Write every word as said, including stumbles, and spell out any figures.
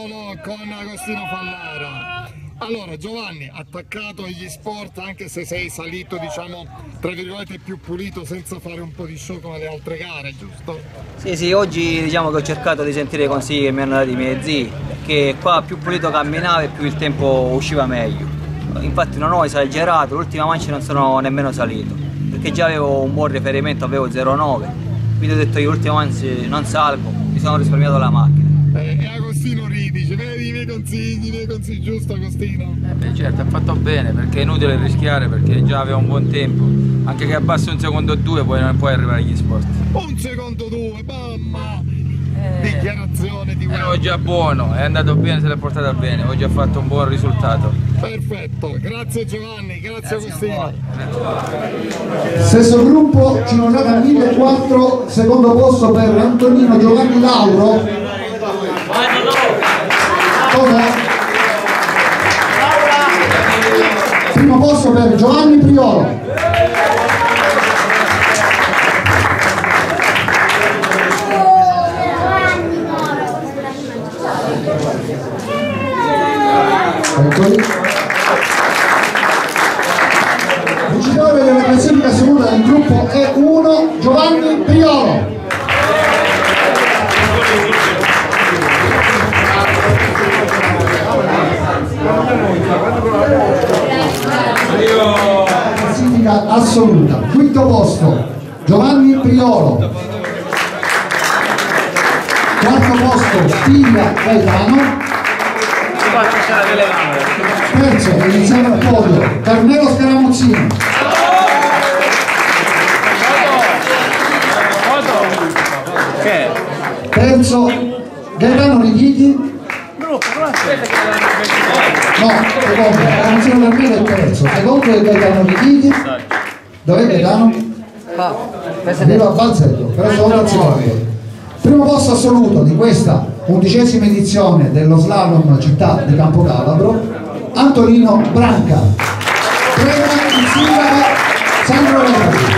Priolo con Agostino Fallara. Allora Giovanni, attaccato agli sport, anche se sei salito, diciamo, tra virgolette più pulito, senza fare un po' di show come le altre gare, giusto? Sì, sì, oggi diciamo che ho cercato di sentire i consigli che mi hanno dato i miei zii, perché qua più pulito camminava e più il tempo usciva meglio. Infatti non ho esagerato, l'ultima mancia non sono nemmeno salito, perché già avevo un buon riferimento, avevo zero virgola nove, quindi ho detto io l'ultima mancia non salgo, mi sono risparmiato la macchina. Eh, e Agostino ridi, vedi i miei consigli, i miei consigli, giusto Agostino? Eh beh, certo, ha fatto bene, perché è inutile rischiare, perché già aveva un buon tempo, anche che abbassi un secondo o due poi non puoi arrivare agli sport. Un secondo due, mamma! Eh, dichiarazione di Ero già buono, è andato bene, se l'è portata bene, oggi ha fatto un buon risultato. Perfetto, grazie Giovanni, grazie, grazie Agostino. Stesso gruppo, Cinociana millequattrocento, secondo posto per Antonino Giovanni Lauro. Cosa? Primo posto per Giovanni Priolo. Eccoli. Vincitore della classifica assoluta del gruppo E uno, Giovanni Priolo. Classifica assoluta. Quinto posto, Giovanni Priolo. Quarto posto, Stiglia Gaetano. Terzo, iniziamo al podio, Carmelo Scaramuzzini. Terzo, Gaetano Richichi. No, secondo, Scaramuzzini Carmelo è terzo. Secondo è Gaetano Richichi. Dov'è Gaetano? Arriva a Balzetto, però sono al secondo. Primo posto assoluto di questa undicesima edizione dello slalom città di Campocalabro, Antonino Branca. Premia il sindaco Sandro Verdi.